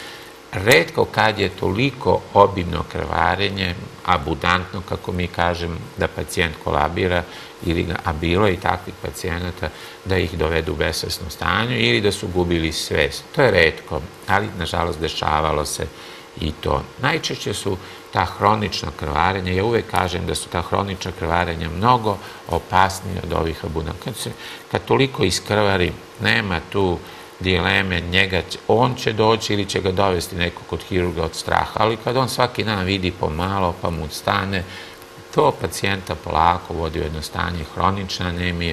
Retko kad je toliko obimno krvarenje, abundantno, kako mi kažem, da pacijent kolabira, a bilo je i takvih pacijenata da ih dovedu u besvesno stanju ili da su gubili svest. To je retko, ali nažalost dešavalo se i to. Najčešće su ta hronična krvarenja, ja uvek kažem da su ta hronična krvarenja mnogo opasnije od ovih abundantnih. Kad toliko iskrvari, nema tu dileme, on će doći ili će ga dovesti neko kod hirurga od straha, ali kad on svaki dan vidi pomalo pa mu stane, to pacijenta polako vodi u jedno stanje hronične anemije,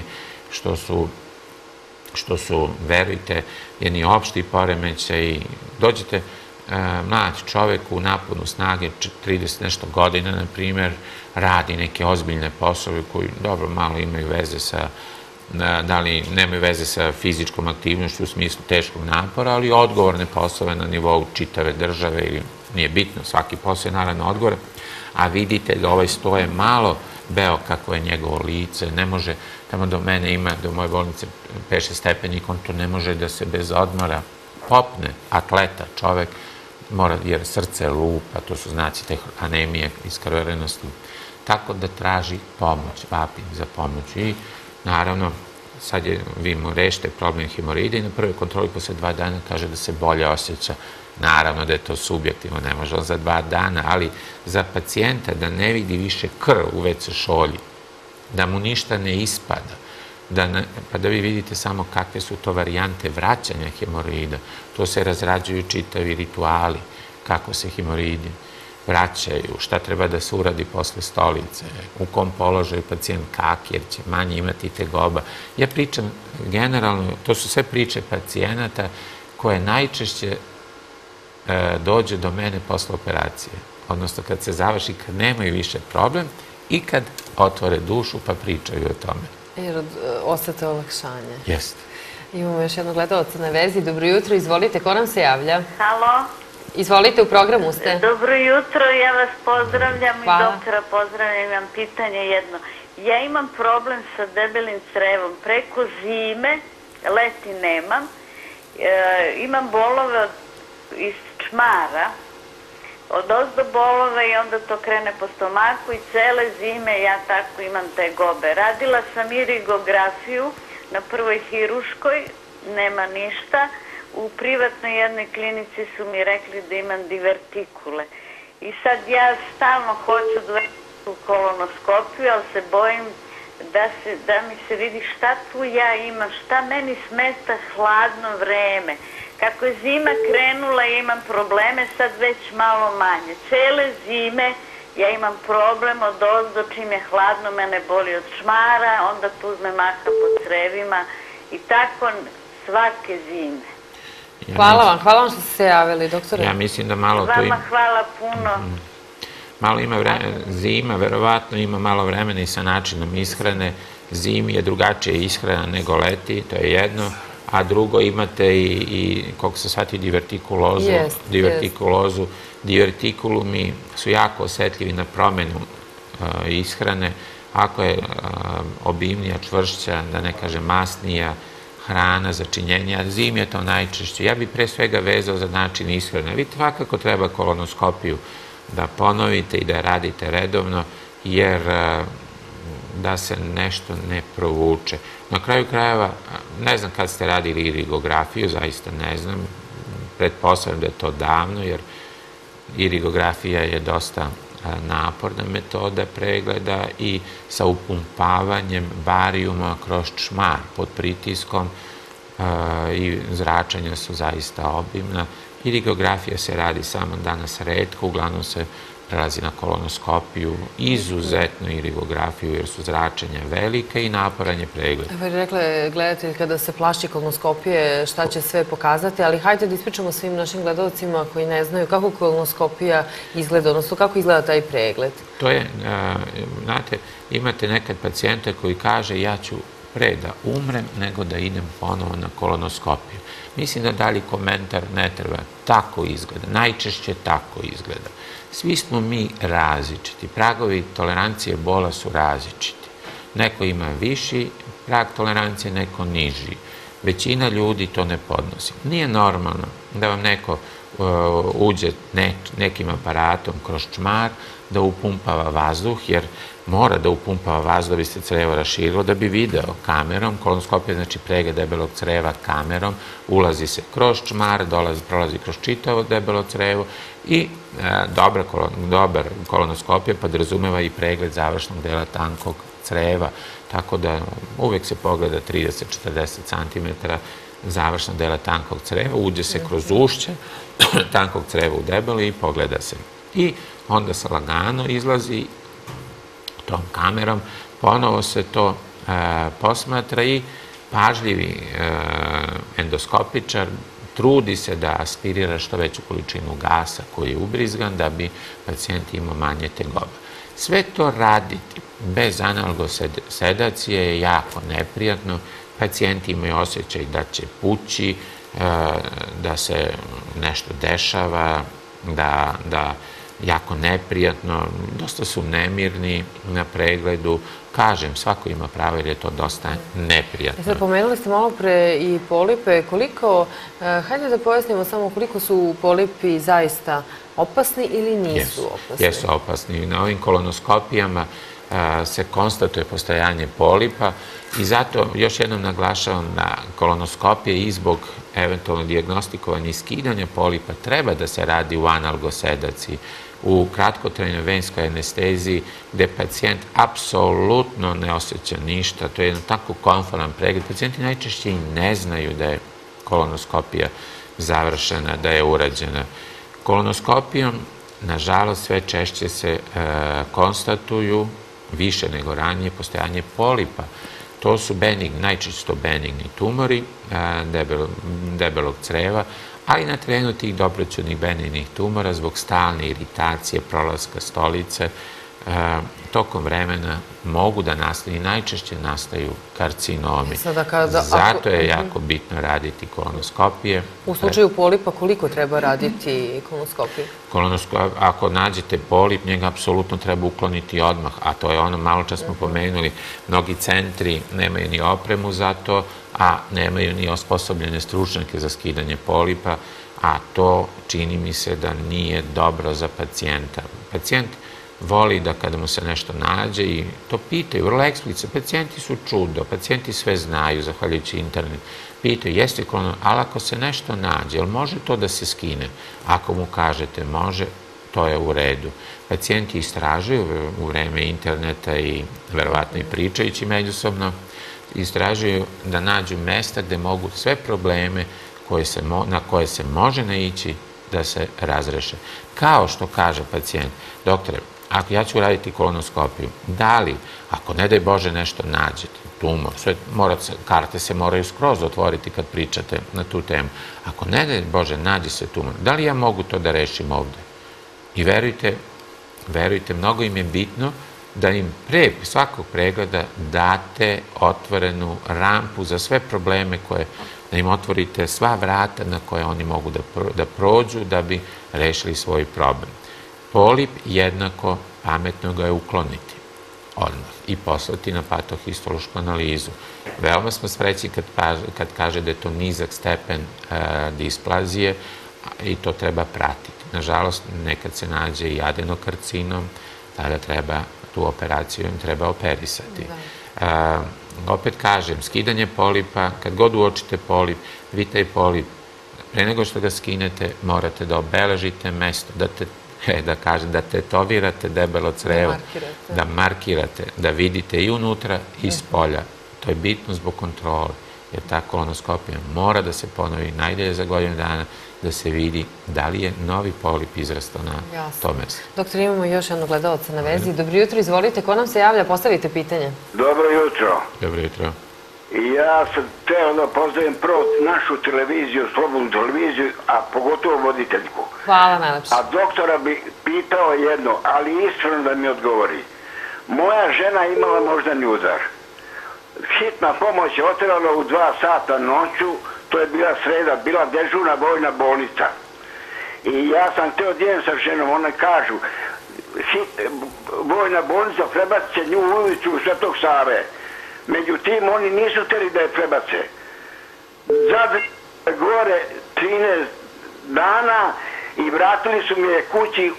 što su, verujte, jedni opšti poremećaj. Dođete mlad čovek u naponu snage, 30 nešto godina, na primjer, radi neke ozbiljne poslove koji, dobro, malo imaju veze sa, da li nemaju veze sa fizičkom aktivnošću u smislu teškog napora, ali odgovorne poslove na nivou čitave države, ili nije bitno, svaki posao je naravno odgovoran, a vidite da ovaj stoje malo beo kako je njegovo lice, ne može, tamo do mene ima, do moje bolnice 5-6 stepenik, on to ne može da se bez odmora popne, atleta, čovek, mora, jer srce lupa, to su znaci te anemije, iskrvarenosti, tako da traži pomoć, vapi za pomoć. I naravno, sad vi mu rešite problem hemoroida i na prvoj kontroli posle 2 dana kaže da se bolje osjeća. Naravno da je to subjektivno, ne može on za 2 dana, ali za pacijenta da ne vidi više krv u WC šolji, da mu ništa ne ispada, pa da vi vidite samo kakve su to varijante vraćanja hemoroida. To se razrađuju čitavi rituali, kako se hemoroidi vraćaju, šta treba da se uradi posle stolice, u kom položaju pacijent kaki, jer će manje imati tegoba. Ja pričam generalno, to su sve priče pacijenata koje najčešće dođe do mene posle operacije, odnosno kad se završi, kad nemaju više problem i kad otvore dušu pa pričaju o tome. Jer osete olakšanje. Jeste. Imamo još jednog gledalca na vezi. Dobro jutro, izvolite, ko nam se javlja? Halo. Izvolite, u programu ste. Dobro jutro, ja vas pozdravljam i doktora pozdravljam, imam pitanje jedno. Ja imam problem sa debelim crevom, preko zime, leti nemam, imam bolove iz čmara, odozdo bolove i onda to krene po stomaku i cele zime ja tako imam tegobe. Radila sam irigografiju na prvoj hiruškoj, nema ništa. U privatnoj jednoj klinici su mi rekli da imam divertikule. I sad ja stalno hoću u kolonoskopiju, ali se bojim da mi se vidi šta tu ja imam, šta meni smeta hladno vreme. Kako je zima krenula i imam probleme, sad već malo manje. Cele zime ja imam problem od ozdo, čim je hladno, mene boli od čmara, onda uzme maha po crevima i tako svake zime. Hvala vam što ste se javili, doktore. Ja mislim da malo to ima... Vama hvala puno. Malo ima zima, verovatno ima malo vremena i sa načinom ishrane. Zimi je drugačija ishrana nego leti, to je jedno. a drugo imate i koliko se shvati, divertikulozu. Divertikulumi su jako osetljivi na promenu ishrane. Ako je obimnija, čvršća, da ne kažem masnija hrana, začinjenja, zimi je to najčešće. Ja bih pre svega vezao za način ishrane. Vi svakako treba kolonoskopiju da ponovite i da radite redovno, jer da se nešto ne provuče. Na kraju krajeva, ne znam kad ste radili irigografiju, zaista ne znam, pretpostavljam da je to davno, jer irigografija je dosta naporna metoda pregleda i sa upumpavanjem barijuma kroz čmar pod pritiskom i zračenja su zaista obimna. Irigografija se radi samo danas retko, uglavnom se prelazi na kolonoskopiju, izuzetnu irigografiju jer su zračenja velike i naporan je pregled. Evo je rekla gledatelj kada se plaši kolonoskopije šta će sve pokazati, ali hajde da ispričamo svim našim gledalcima koji ne znaju kako kolonoskopija izgleda, odnosno kako izgleda taj pregled. To je, znate, imate nekad pacijenta koji kaže ja ću pre da umrem nego da idem ponovo na kolonoskopiju. Mislim da dalji komentar ne treba. Tako izgleda, najčešće tako izgleda. Svi smo mi različiti, pragovi tolerancije bola su različiti. Neko ima viši prag tolerancije, neko niži. Većina ljudi to ne podnosi. Nije normalno da vam neko uđe nekim aparatom kroz čmar, da upumpava vazduh, jer mora da upumpava vazduh da bi se crevo raširilo, da bi video kamerom. Kolonoskopija znači pregled debelog creva kamerom, ulazi se kroz čmar, prolazi kroz čitavo debelo crevo i dobar kolonoskopija podrazumeva i pregled završnog dela tankog creva, tako da uvek se pogleda 30-40 cm završnog dela tankog creva, uđe se kroz ušće tankog creva u debelo i pogleda se. I onda se lagano izlazi tom kamerom, ponovo se to posmatra i pažljivi endoskopičar trudi se da aspirira što veću količinu gasa koji je ubrizgan da bi pacijent imao manje tegoba. Sve to raditi bez analgosedacije je jako neprijatno. Pacijenti imaju osjećaj da će pući, da se nešto dešava, da jako neprijatno, dosta su nemirni na pregledu. Kažem, svako ima pravo jer je to dosta neprijatno. Sad pomenuli ste malo pre i polipe. Hajde da pojasnimo samo koliko su polipi zaista opasni ili nisu opasni? Jesu opasni. Na ovim kolonoskopijama se konstatuje postojanje polipa i zato još jednom naglašavam da kolonoskopije i zbog eventualno dijagnostikovanja i skidanja polipa treba da se radi u analgosedaciji, u kratkotrajnoj venskoj anesteziji gde pacijent apsolutno ne osjeća ništa. To je jedan tako komforan pregled. Pacijenti najčešće i ne znaju da je kolonoskopija završena, da je urađena. Kolonoskopijom, nažalost, sve češće se konstatuju, više nego ranije, postojanje polipa. To su najčešće benigni tumori debelog creva, ali na terenu tih dobroćudnih benignih tumora zbog stalne iritacije, prolaska stolice, tokom vremena mogu da nastaju i najčešće nastaju karcinomi. Zato je jako bitno raditi kolonoskopije. U slučaju polipa koliko treba raditi kolonoskopiju? Ako nađete polip, njega apsolutno treba ukloniti odmah, a to je ono malo čas smo pomenuli. Mnogi centri nemaju ni opremu za to, a nemaju ni osposobljene stručnjake za skidanje polipa, a to čini mi se da nije dobro za pacijenta. Pacijent voli da kada mu se nešto nađe i to pitaju, vrlo eksplicitno, pacijenti su čudo, pacijenti sve znaju, zahvaljujući internet, pitaju, jeste kolonoskopija, ali ako se nešto nađe, jel može to da se skine? Ako mu kažete može, to je u redu. Pacijenti istražuju u vreme interneta i verovatno i pričajući međusobno, istražuju da nađu mesta gde mogu sve probleme na koje se može naići da se razreše. Kao što kaže pacijent, doktore, ako ja ću raditi kolonoskopiju, da li, ako ne daj Bože nešto nađete, tumor, karte se moraju skroz otvoriti kad pričate na tu temu, ako ne daj Bože nađe se tumor, da li ja mogu to da rešim ovde? I verujte, mnogo im je bitno da im pre svakog pregleda date otvorenu rampu za sve probleme koje da im otvorite sva vrata na koje oni mogu da prođu da bi rešili svoj problem. Polip jednako pametno ga je ukloniti odmah i poslati na patohistološku analizu. Veoma smo srećni kad kaže da je to nizak stepen displazije i to treba pratiti. Nažalost, nekad se nađe i adenokarcinom, tada treba tu operaciju treba operisati. Opet kažem, skidanje polipa, kad god uočite polip, vi taj polip, pre nego što ga skinete, morate da obeležite mesto, da tetovirate debelo crevo, da markirate, da vidite i unutra i spolja. To je bitno zbog kontrole, jer ta kolonoskopija mora da se ponovi najdalje za godinu dana, da se vidi da li je novi polip izrastao na to mesto. Doktor, imamo još jednog gledalca na vezi. Dobro jutro, izvolite, ko nam se javlja, postavite pitanje. Dobro jutro. Dobro jutro. Ja sam teo da pozdravim prvo našu televiziju, slobodnu televiziju, a pogotovo voditeljku. Hvala najlepše. A doktora bi pitao jedno, ali iskreno da mi odgovori. Moja žena imala moždani udar. Hitna pomoć je oterala u 2 sata noću, to je bila sreda, bila dežurna vojna bolnica. I ja sam teo dijem sa ženom, one kažu, vojna bolnica prebacit će nju u ulicu u Svetog Save. Međutim, oni nisu hteli da je prebace. Zadržali gore 13 dana i vratili su mi je kući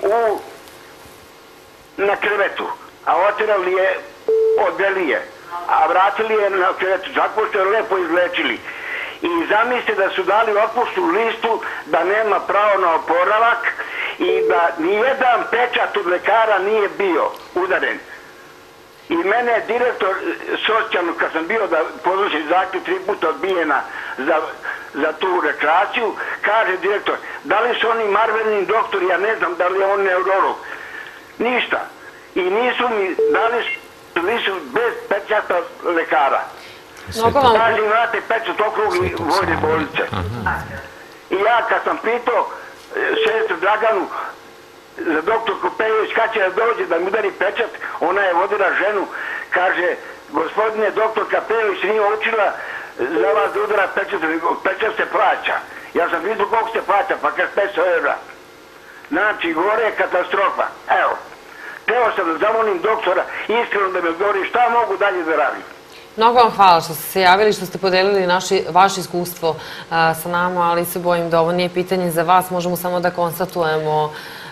na krevetu, a oterali je od Belije, a vratili je na krevetu, tako što je lepo izlečili. I zamislite da su dali otpusnu listu da nema pravo na oporavak i da nijedan pečat od lekara nije bio udaren. I mene je direktor socijalno, kad sam bio da podnosim zahtjev 3 puta odbijena za tu rekreaciju, kaže direktor, da li su oni marvelni doktori, ja ne znam da li je on neurolog. Ništa. I nisu mi dali listu bez pečata lekara. Kaže, imate pečat okrugli vojne bolnice. I ja kad sam pitao sestru Draganu, za doktor Kopejović, kad će da dođe da mi udari pečat, ona je vodila ženu, kaže, gospodine, doktor Kopejović nije učila za vas da udara pečat, pečat se plaća. Ja sam vidio koliko se plaća, pa kaže 500 evra. Znači, gore je katastrofa. Evo, teo sam da zamolim doktora iskreno da mi odgovori šta mogu dalje da radim. Mnogo vam hvala što ste se javili, što ste podelili vaše iskustvo sa nama, ali se bojim da ovo nije pitanje za vas. Možemo samo da konstatujemo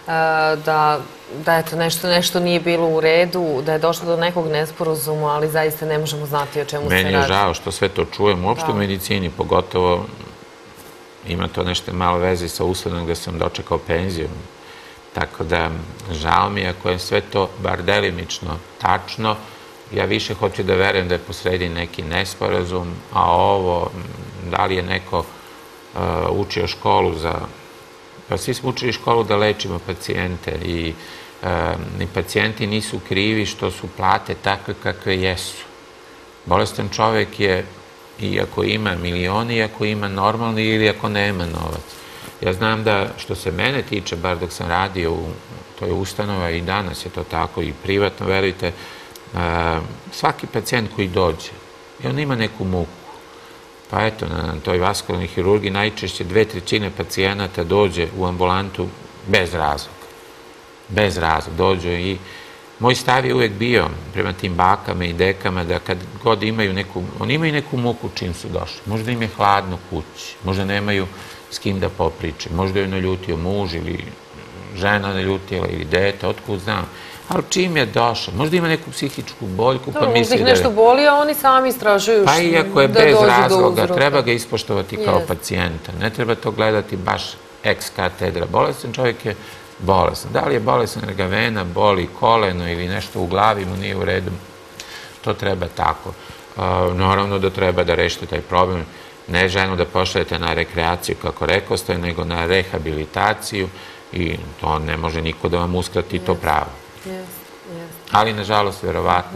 da eto, nešto nije bilo u redu, da je došlo do nekog nesporazuma, ali zaista ne možemo znati o čemu se radi. Meni je žao što sve to čujem, uopšte u medicini, pogotovo ima to nešto malo veze sa usledom gde sam dočekao penziju. Tako da, žao mi je ako je sve to bar delimično tačno. Ja više hoću da verujem da je posredi neki nesporazum, a ovo, da li je neko učio školu za... Pa svi smo učili školu da lečimo pacijente i pacijenti nisu krivi što su plate takve kakve jesu. Bolestan čovek je, iako ima milioni, iako ima normalni ili ako nema novac. Ja znam da, što se mene tiče, bar dok sam radio u toj ustanovi, i danas je to tako, i privatno, verujte, svaki pacijent koji dođe, i on ima neku muku. Pa eto, na toj vaskularnoj hirurgiji najčešće 2/3 pacijenata dođe u ambulantu bez razloga. Bez razloga dođu i moj stav je uvek bio prema tim bakama i dekama da kad god imaju neku, oni imaju neku muku čim su došli. Možda im je hladno kući, možda nemaju s kim da popriče, možda je naljutio muž ili žena naljutila ili dete, otkud znam. Ali čim je došao, možda ima neku psihičku boljku, pa misli da je... Možda ih nešto boli, a oni sami istražuju da dođu do uzroka. Pa iako je bez razloga, treba ga ispoštovati kao pacijenta. Ne treba to gledati baš ex katedra. Bolestan čovjek je bolestan. Da li je bolestan jer ga vena boli, koleno ili nešto u glavi mu nije u redu, to treba tako. Naravno da treba da rešite taj problem. Ne ženu da pošaljete na rekreaciju, kako rekoste, nego na rehabilitaciju i to ne može niko da vam uskrati to pravo. Ali, nažalost, verovatno,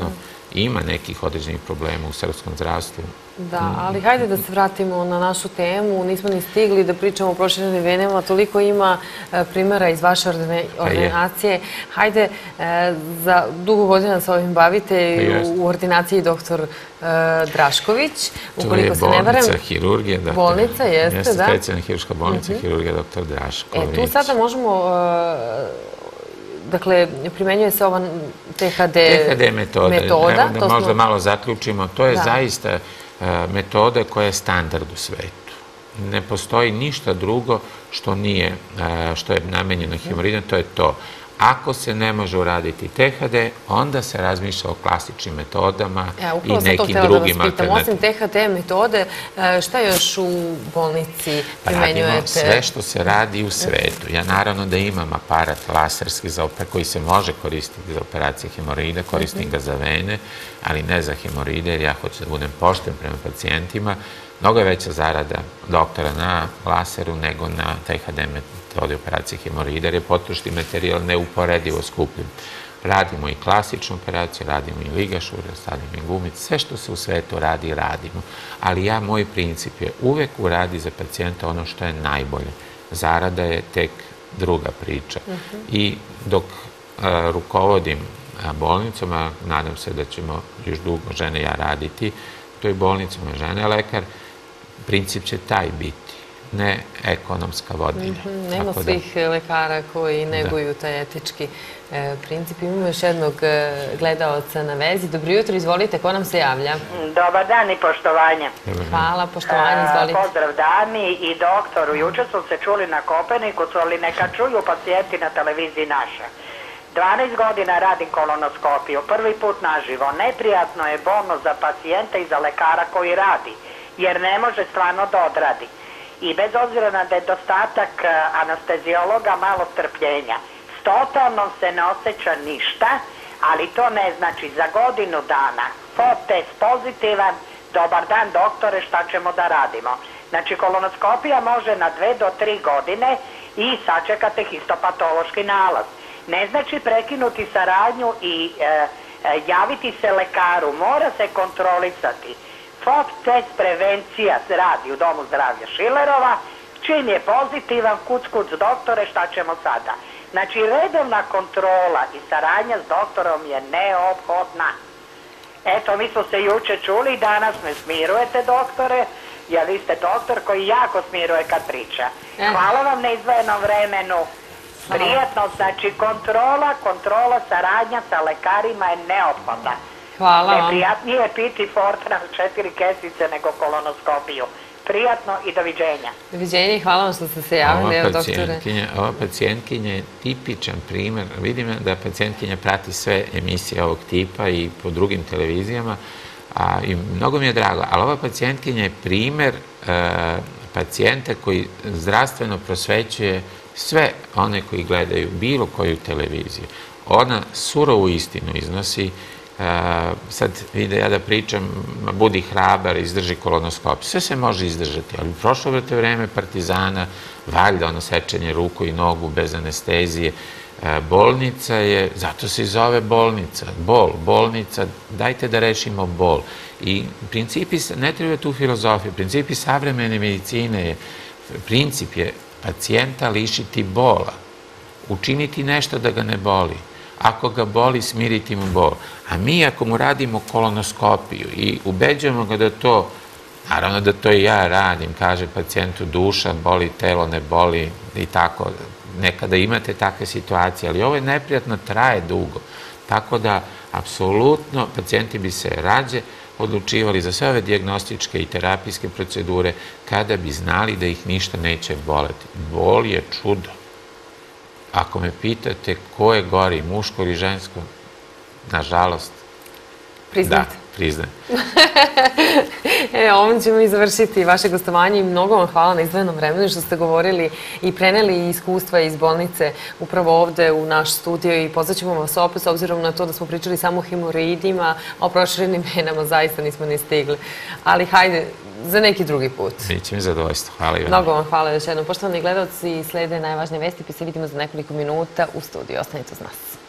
ima nekih određenih problema u srpskom zdravstvu. Da, ali hajde da se vratimo na našu temu. Nismo ni stigli da pričamo o proširenim venama. Toliko ima primjera iz vaše ordinacije. Hajde, za dugo godina se ovim bavite u ordinaciji doktor Drašković. To je bolnica hirurgije. Bolnica, jeste, da. Specijalna hirurška bolnica hirurgija doktor Drašković. Tu sada možemo... Dakle, primenjuje se ova THD metoda. Da možda malo zaključimo. To je zaista metoda koja je standard u svetu. Ne postoji ništa drugo što je namenjeno hemoroidima, to je to. Ako se ne može uraditi THD, onda se razmišlja o klasičnim metodama i nekim drugim alternativama. Osim THD metode, šta još u bolnici primenjujete? Radimo sve što se radi u svetu. Ja naravno da imam aparat laserski koji se može koristiti za operacije hemoroida, koristim ga za vene, ali ne za hemoroide, jer ja hoću da budem pošten prema pacijentima. Mnogo je veća zarada doktora na laseru nego na THD metode operacije hemoroida, jer je potrošni materijal neuporedivo skupljen. Radimo i klasičnu operaciju, radimo i ligašure, radimo i gumice, sve što se u svetu radi, radimo. Ali moj princip je uvek uradi za pacijenta ono što je najbolje. Zarada je tek druga priča. I dok rukovodim bolnicom, a nadam se da ćemo još dugo žene i ja raditi, u toj bolnici moja žena je lekar, princip će taj biti, ne ekonomska vodilja. Nema svih lekara koji neguju taj etički princip. Imamo još jednog gledaoca na vezi. Dobro jutro, izvolite, ko nam se javlja? Dobar dan i poštovanje. Hvala, poštovanje, izvolite. Pozdrav dami i doktoru. Juče su se čuli na Kopeniku, ali neka čuju pacijenti na televiziji naša. 12 godina radim kolonoskopiju, prvi put naživo. Neprijatno je bolno za pacijenta i za lekara koji radi, jer ne može stvarno da odradi. I bez obzira na nedostatak anesteziologa, malo strpljenja. Totalno se ne osjeća ništa, ali to ne znači za godinu dana. FOB test pozitivan, dobar dan doktore, šta ćemo da radimo? Znači kolonoskopija može na 2 do 3 godine i sačekate histopatološki nalaz. Ne znači prekinuti saradnju i javiti se lekaru, mora se kontrolisati. FOB test prevencija se radi u Domu zdravlja Šilerova, čim je pozitivan, kuc doktore, šta ćemo sada? Znači redovna kontrola i saradnja s doktorom je neophodna. Eto, mi smo se juče čuli, danas me smirujete doktore, jer vi ste doktor koji jako smiruje kad priča. Hvala vam na izdvojenom vremenu. Prijetno, znači kontrola, saradnja sa lekarima je neophodna. Hvala vam. Neprijatnije je piti Fortran 4 kesice nego kolonoskopiju. Prijatno i doviđenja. Doviđenja i hvala vam što ste se javili, evo doktore. Ova pacijentkinja je tipičan primer. Vidim da pacijentkinja prati sve emisije ovog tipa i po drugim televizijama i mnogo mi je drago, ali ova pacijentkinja je primer pacijenta koji zdravstveno prosvećuje sve one koji gledaju bilo koju televiziju. Ona surovu istinu iznosi. Sad vide ja da pričam, budi hrabar, izdrži kolonoskopiju. Sve se može izdržati, ali prošlo je vreme partizana, valjda ono sečenje ruku i nogu bez anestezije. Bolnica je, zato se i zove bolnica, bolnica, dajte da rešimo bol. I principi, ne treba tu filozofiju, principi savremene medicine, princip je pacijenta lišiti bola, učiniti nešto da ga ne boli. Ako ga boli, smiriti mu bol. A mi ako mu radimo kolonoskopiju i ubeđujemo ga da to, naravno da to i ja radim, kaže pacijentu duša boli, telo ne boli i tako, nekada imate takve situacije, ali ovo je neprijatno, traje dugo. Tako da, apsolutno, pacijenti bi se rađe odlučivali za sve ove dijagnostičke i terapijske procedure kada bi znali da ih ništa neće boleti. Bol je čudo. Ako me pitate ko je gori, muško ili žensko, nažalost, priznate. Da, priznajem. Ovom ćemo i završiti vaše gostovanje i mnogo vam hvala na izdvojenom vremenu što ste govorili i preneli iskustva iz bolnice upravo ovde u naš studio i pozvaćemo vas opet s obzirom na to da smo pričali samo o hemoroidima, a o proširenim venama zaista nismo ni stigli. Ali hajde, za neki drugi put. Biće mi zadovoljstvo. Hvala i vam. Mnogo vam hvala još jednom. Poštovani gledalci, slede najvažnije vesti, pa se vidimo za nekoliko minuta u studiju. Ostanite uz nas.